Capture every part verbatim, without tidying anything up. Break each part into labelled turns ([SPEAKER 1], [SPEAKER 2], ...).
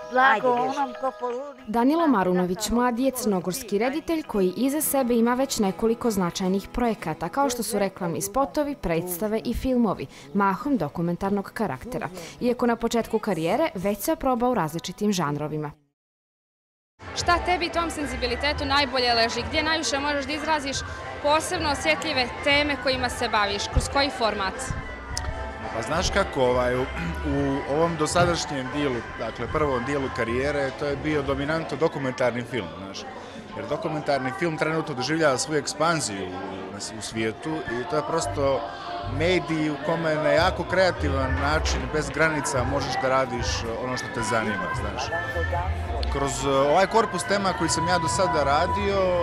[SPEAKER 1] Danilo Marunović mladi je crnogorski reditelj koji iza sebe ima već nekoliko značajnih projekata, kao što su reklamni spotovi, predstave i filmovi, mahom dokumentarnog karaktera. Iako na početku karijere već se oprobao u različitim žanrovima.
[SPEAKER 2] Šta tebi i tom senzibilitetu najbolje leži? Gdje najviše možeš da izraziš posebno osjetljive teme kojima se baviš? Kroz koji format?
[SPEAKER 3] Pa znaš kako, ovaj, u, u ovom dosadašnjem dijelu, dakle prvom dijelu karijere, to je bio dominantno dokumentarni film, znaš. Jer dokumentarni film trenutno doživljava svoju ekspanziju u, u svijetu i to je prosto medij u kome na jako kreativan način, bez granica, možeš da radiš ono što te zanima, znaš. Kroz ovaj korpus tema koji sam ja do sada radio,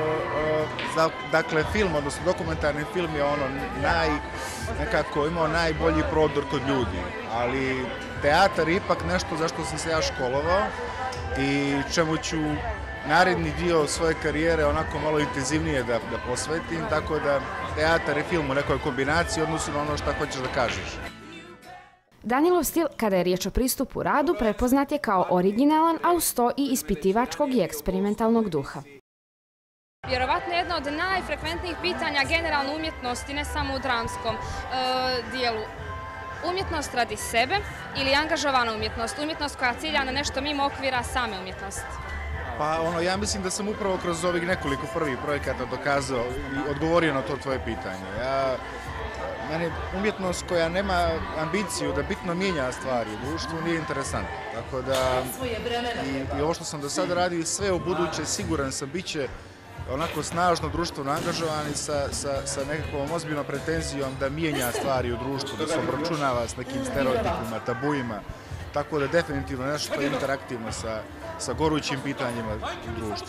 [SPEAKER 3] dakle film, odnosno dokumentarni film je ono naj, nekako imao najbolji prodor kod ljudi, ali teatar je ipak nešto za što sam se ja školovao i čemu ću naredni dio svoje karijere onako malo intenzivnije da, da posvetim, tako da teatar i film u nekoj kombinaciji odnosno na ono što hoćeš da kažeš.
[SPEAKER 1] Danilov stil, kada je riječ o pristupu radu, prepoznat je kao originalan, a uz to i ispitivačkog i eksperimentalnog duha.
[SPEAKER 2] Vjerovatno jedno od najfrekventnijih pitanja generalno umjetnosti, ne samo u dramskom e, dijelu. Umjetnost radi sebe ili angažovana umjetnost? Umjetnost koja cilja na nešto mimo okvira same umjetnosti?
[SPEAKER 3] Pa ono, ja mislim da sam upravo kroz ovih nekoliko prvih projekata dokazao i odgovorio na to tvoje pitanje. Ja, meni umjetnost koja nema ambiciju da bitno mijenja stvari u društvu nije interesantna. Tako da i, i ovo što sam do sada radio sve u buduće, siguran sam, bit će onako snažno društveno angažovani sa, sa, sa nekakvom ozbiljnom pretenzijom da mijenja stvari u društvu, da se obračunava s nekim stereotipima, tabuima. Tako da definitivno nešto je interaktivno sa, sa gorućim pitanjima u društvu.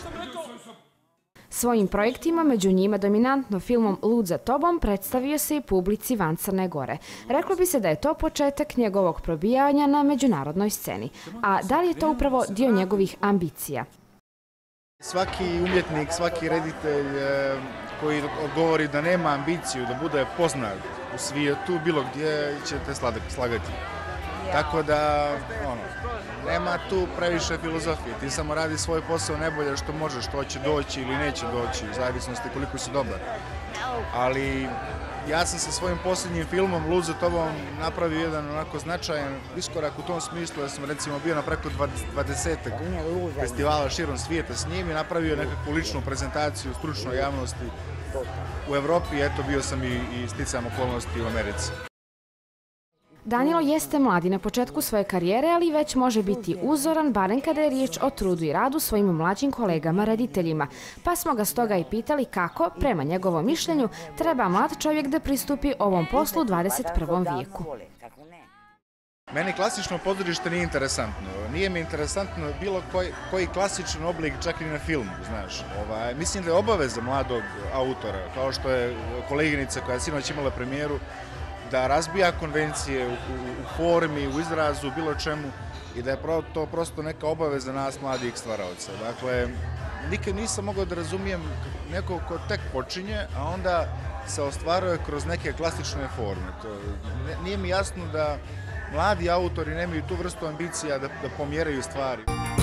[SPEAKER 1] Svojim projektima, među njima dominantno filmom Lud za tobom, predstavio se i publici van Crne Gore. Reklo bi se da je to početak njegovog probijanja na međunarodnoj sceni. A da li je to upravo dio njegovih ambicija?
[SPEAKER 3] Svaki umjetnik, svaki reditelj koji govori da nema ambiciju, da bude poznat u svijetu, bilo gdje ćete slagati. Tako da, ono, nema tu previše filozofije, ti samo radi svoj posao najbolje što možeš, što će doći ili neće doći, u zavisnosti koliko si dobar. Ali ja sam sa svojim posljednjim filmom Lud za tobom napravio jedan onako značajan iskorak u tom smislu da sam recimo bio na preko dvadesetak festivala širom svijeta s njim i napravio nekakvu ličnu prezentaciju stručnoj javnosti u Evropi, eto bio sam i, i sticam okolnosti u Americi.
[SPEAKER 1] Danilo jeste mladi na početku svoje karijere, ali već može biti uzoran, barem kada je riječ o trudu i radu svojim mlađim kolegama rediteljima. Pa smo ga stoga i pitali kako, prema njegovom mišljenju, treba mlad čovjek da pristupi ovom poslu u dvadeset prvom vijeku.
[SPEAKER 3] Meni klasično pozorište nije interesantno. Nije mi interesantno bilo koji, koji klasičan oblik, čak i na filmu, znaš. Ovaj, mislim da je obaveza mladog autora, kao što je koleginica koja je sinoć imala premijeru, da razbija konvencije u, u, u formi, u izrazu, bilo čemu i da je to prosto neka obaveza nas mladih stvaraoca. Dakle, nikad nisam mogao da razumijem nekog ko tek počinje, a onda se ostvaruje kroz neke klasične forme. To, nije mi jasno da mladi autori nemaju tu vrstu ambicija da, da pomjeraju stvari.